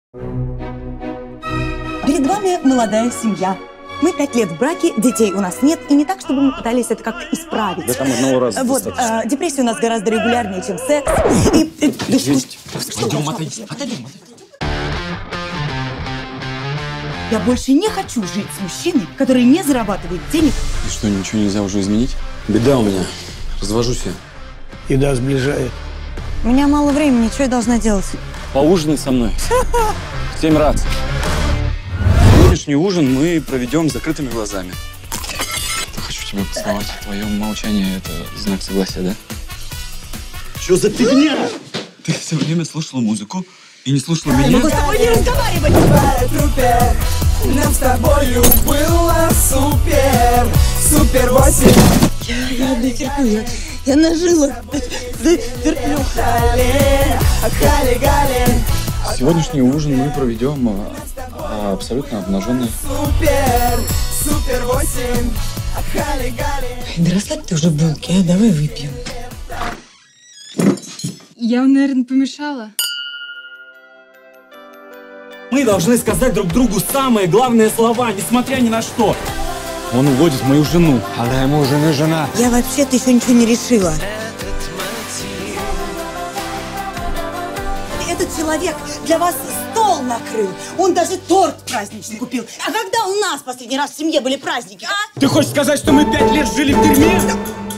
Перед вами молодая семья. Мы 5 лет в браке, детей у нас нет, и не так, чтобы мы пытались это как-то исправить. Да там одного раза вот, достаточно. депрессия у нас гораздо регулярнее, чем секс. Есть. Пойдем, отойдем. Я больше не хочу жить с мужчиной, который не зарабатывает денег. И что, ничего нельзя уже изменить? Беда у меня. Развожусь я. Еда сближает. У меня мало времени, что я должна делать? Поужинай со мной. В 7 раз. Сегодняшний ужин мы проведем с закрытыми глазами. Я хочу тебя поцеловать. Твое молчание — это знак согласия, да? Что за фигня? Ты все время слушала музыку и не слушала меня. Я могу с тобой не разговаривать! Нам с тобою было супер, супер 8. Я дотерплю, я нажила. Дотерплю. Хали-гали, Сегодняшний ужин мы проведем абсолютно обнаженный. супер, супер 8. Хали-гали. Да расслабь ты уже булки, а давай выпьем. Я вам, наверное, помешала. Мы должны сказать друг другу самые главные слова, несмотря ни на что. Он уводит мою жену. Она ему уже не жена. Я вообще-то еще ничего не решила. Этот человек для вас стол накрыл. Он даже торт праздничный купил. А когда у нас последний раз в семье были праздники, а? Ты хочешь сказать, что мы 5 лет жили в тюрьме?